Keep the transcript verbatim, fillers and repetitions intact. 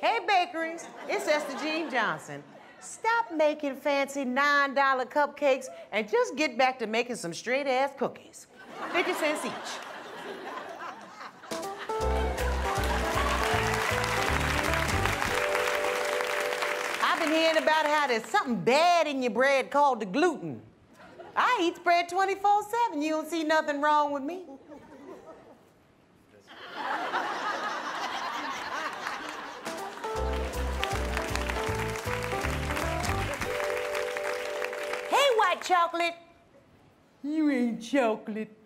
Hey, Bakeries, it's Esther Jean Johnson. Stop making fancy nine dollar cupcakes and just get back to making some straight-ass cookies. fifty cents each. I've been hearing about how there's something bad in your bread called the gluten. I eat bread twenty-four seven. You don't see nothing wrong with me. Hey, white chocolate. You ain't chocolate.